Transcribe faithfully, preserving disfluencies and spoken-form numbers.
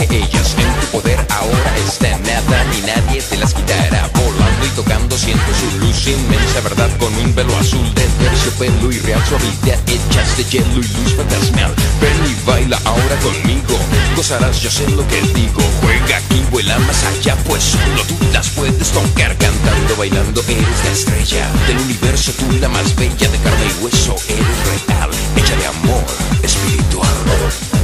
que ellas en tu poder ahora están. Nada ni nadie te las quitará. Volando y tocando siento su luz inmensa, verdad, con un velo azul de terciopelo y real suavidad hechas de hielo y luz fantasmal. Ven y baila ahora conmigo, gozarás, yo sé lo que digo. Juega aquí, vuela más allá, pues solo tú las puedes tocar. Cantando, bailando, eres la estrella del universo, tú la más bella, de carne y hueso, eres real, hecha de amor espiritual.